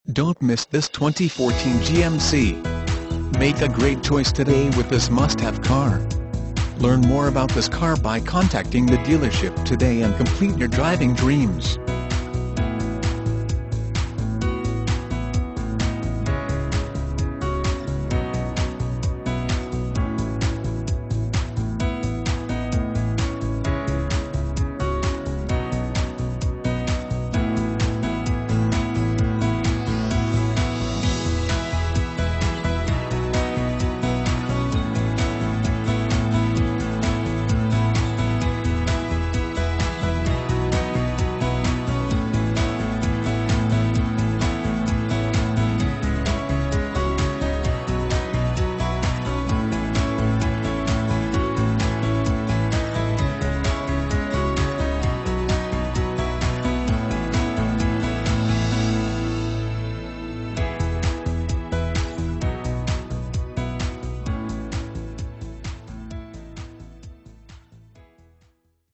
Don't miss this 2014 GMC. Make a great choice today with this must-have car. Learn more about this car by contacting the dealership today and complete your driving dreams.